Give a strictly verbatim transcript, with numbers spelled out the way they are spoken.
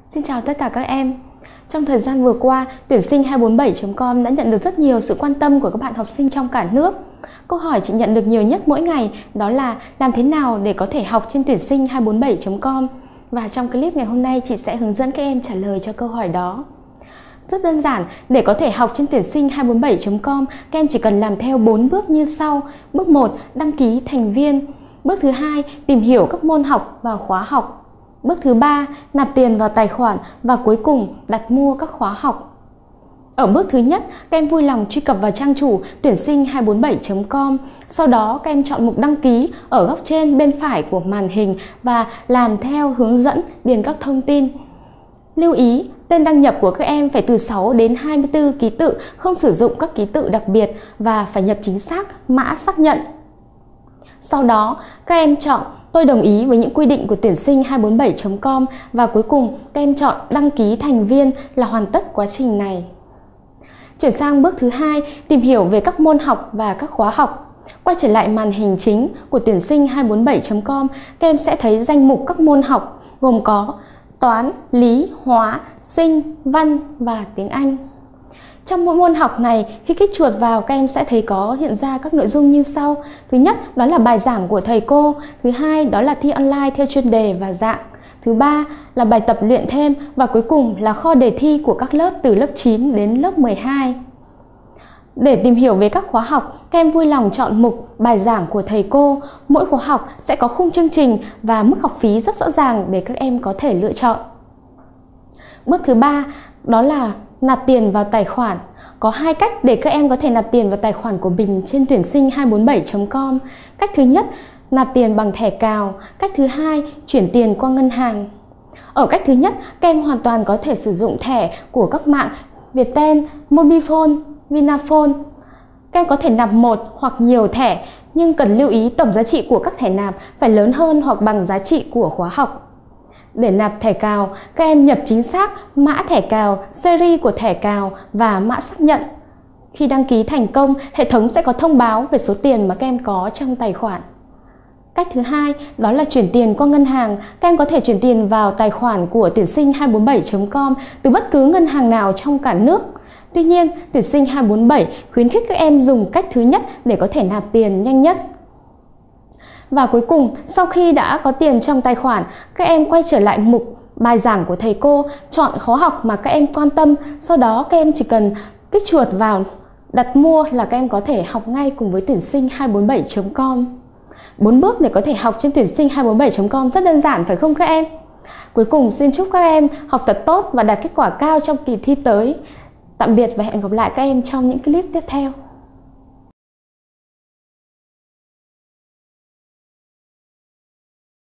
Xin chào tất cả các em. Trong thời gian vừa qua, tuyển sinh hai bốn bảy chấm com đã nhận được rất nhiều sự quan tâm của các bạn học sinh trong cả nước. Câu hỏi chị nhận được nhiều nhất mỗi ngày đó là làm thế nào để có thể học trên tuyển sinh hai bốn bảy chấm com. Và trong clip ngày hôm nay chị sẽ hướng dẫn các em trả lời cho câu hỏi đó. Rất đơn giản, để có thể học trên tuyển sinh hai bốn bảy chấm com, các em chỉ cần làm theo bốn bước như sau. Bước một, đăng ký thành viên. Bước thứ hai, tìm hiểu các môn học và khóa học. Bước thứ ba, nạp tiền vào tài khoản và cuối cùng đặt mua các khóa học. Ở bước thứ nhất, các em vui lòng truy cập vào trang chủ tuyển sinh hai bốn bảy chấm com. Sau đó các em chọn mục đăng ký ở góc trên bên phải của màn hình và làm theo hướng dẫn điền các thông tin. Lưu ý, tên đăng nhập của các em phải từ sáu đến hai mươi tư ký tự, không sử dụng các ký tự đặc biệt và phải nhập chính xác mã xác nhận. Sau đó, các em chọn tôi đồng ý với những quy định của tuyển sinh hai bốn bảy chấm com và cuối cùng các em chọn đăng ký thành viên là hoàn tất quá trình này. Chuyển sang bước thứ hai, tìm hiểu về các môn học và các khóa học. Quay trở lại màn hình chính của tuyển sinh hai bốn bảy chấm com, các em sẽ thấy danh mục các môn học gồm có toán, lý, hóa, sinh, văn và tiếng Anh. Trong mỗi môn học này, khi kích chuột vào, các em sẽ thấy có hiện ra các nội dung như sau. Thứ nhất, đó là bài giảng của thầy cô. Thứ hai, đó là thi online theo chuyên đề và dạng. Thứ ba, là bài tập luyện thêm. Và cuối cùng là kho đề thi của các lớp từ lớp chín đến lớp mười hai. Để tìm hiểu về các khóa học, các em vui lòng chọn mục bài giảng của thầy cô. Mỗi khóa học sẽ có khung chương trình và mức học phí rất rõ ràng để các em có thể lựa chọn. Bước thứ ba, đó là nạp tiền vào tài khoản. Có hai cách để các em có thể nạp tiền vào tài khoản của mình trên tuyển sinh hai bốn bảy chấm com. Cách thứ nhất, nạp tiền bằng thẻ cào. Cách thứ hai, chuyển tiền qua ngân hàng. Ở cách thứ nhất, các em hoàn toàn có thể sử dụng thẻ của các mạng Viettel, Mobifone, Vinaphone. Các em có thể nạp một hoặc nhiều thẻ, nhưng cần lưu ý tổng giá trị của các thẻ nạp phải lớn hơn hoặc bằng giá trị của khóa học. Để nạp thẻ cào, các em nhập chính xác mã thẻ cào, series của thẻ cào và mã xác nhận. Khi đăng ký thành công, hệ thống sẽ có thông báo về số tiền mà các em có trong tài khoản. Cách thứ hai, đó là chuyển tiền qua ngân hàng. Các em có thể chuyển tiền vào tài khoản của tuyển sinh hai bốn bảy chấm com từ bất cứ ngân hàng nào trong cả nước. Tuy nhiên, tuyển sinh hai bốn bảy khuyến khích các em dùng cách thứ nhất để có thể nạp tiền nhanh nhất. Và cuối cùng, sau khi đã có tiền trong tài khoản, các em quay trở lại mục bài giảng của thầy cô, chọn khóa học mà các em quan tâm, sau đó các em chỉ cần kích chuột vào đặt mua là các em có thể học ngay cùng với tuyển sinh hai bốn bảy chấm com. bốn bước để có thể học trên tuyển sinh hai bốn bảy chấm com rất đơn giản phải không các em? Cuối cùng xin chúc các em học thật tốt và đạt kết quả cao trong kỳ thi tới. Tạm biệt và hẹn gặp lại các em trong những clip tiếp theo.